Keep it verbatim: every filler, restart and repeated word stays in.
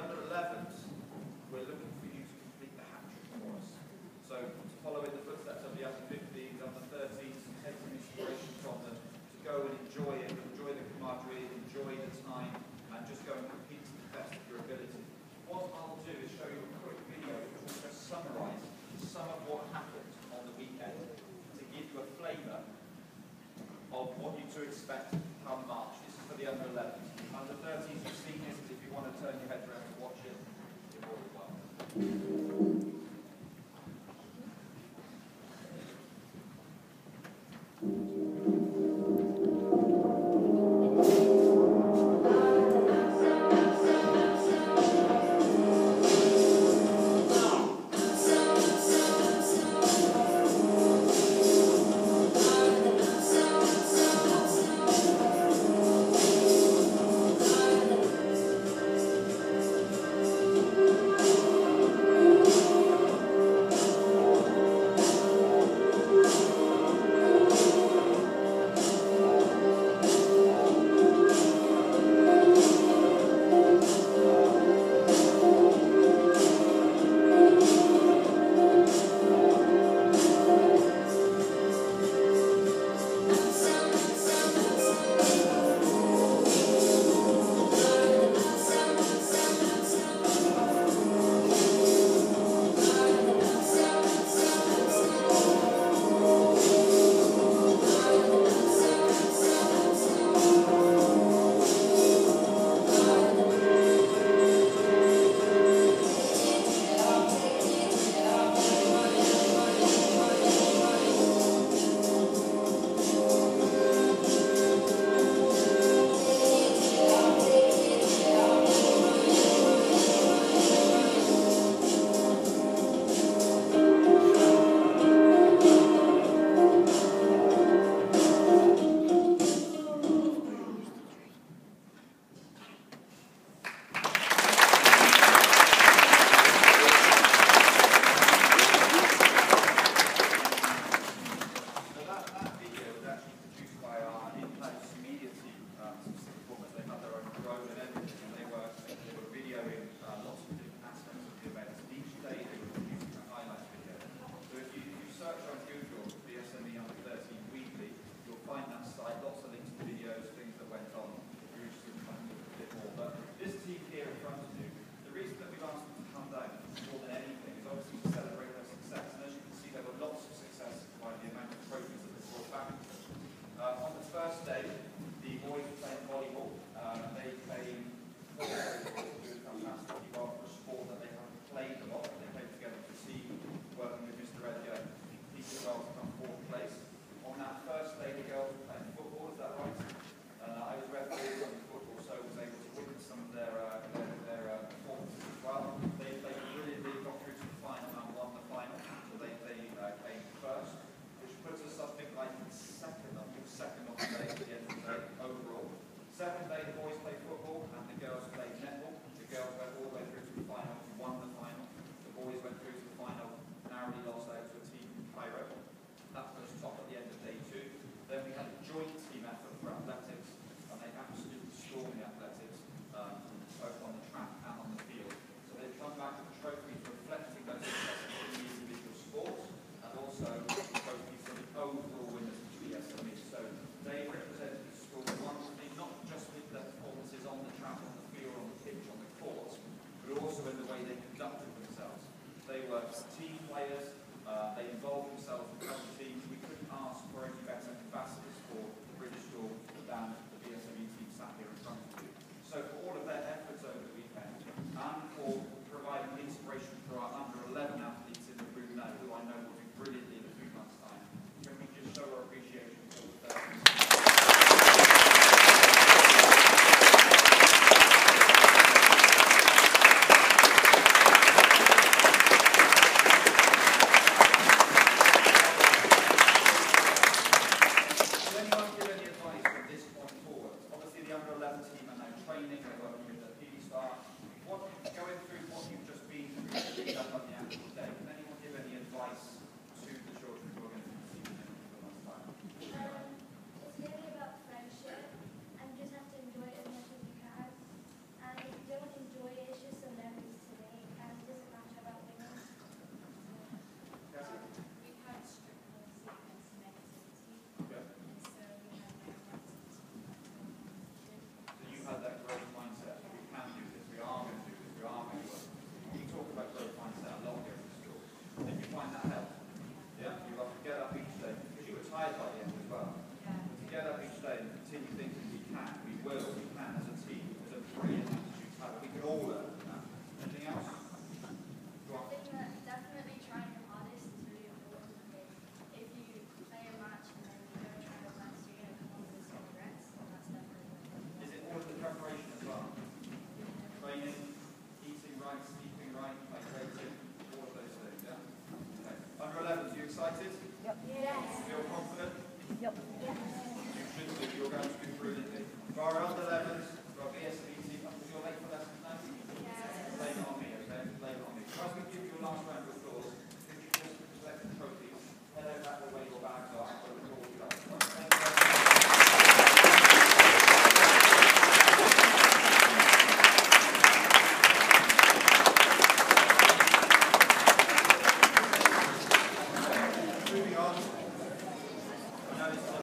under elevens, we're looking for you to complete the hat trick for us. So to follow in the footsteps of the under fifteens, under thirteens, and take some inspiration from them, to go and enjoy it, enjoy the camaraderie, enjoy the time, and just go and compete to the best of your ability. What I'll do is show you a quick video which will just summarise some of what happened on the weekend to give you a flavour of what you to expect come March. This is for the under elevens. Under thirteens, you've seen this, if you want to turn your head around to watch it, you're more than welcome. Anything else? Go on. I think that definitely trying your hardest is really important because if you play a match and then you don't try your best, you're going to come on with some regrets, and that's definitely important. Is it all of the preparation as well? Training, eating right, sleeping right, hydrating, all of those things, yeah? Okay. Under elevens, are you excited? Yep. Yes. Feel confident? Yep. Yes. You should do. You're going to do brilliantly. For our under elevens, we've got B S M E team. You're late for lessons now? Yes. Blame it on me, okay? Blame it on me. So I was going to give you a last round of applause. Could you just collect the trophies, head over back the way your bags are, and we'll call you up. Thank you very much.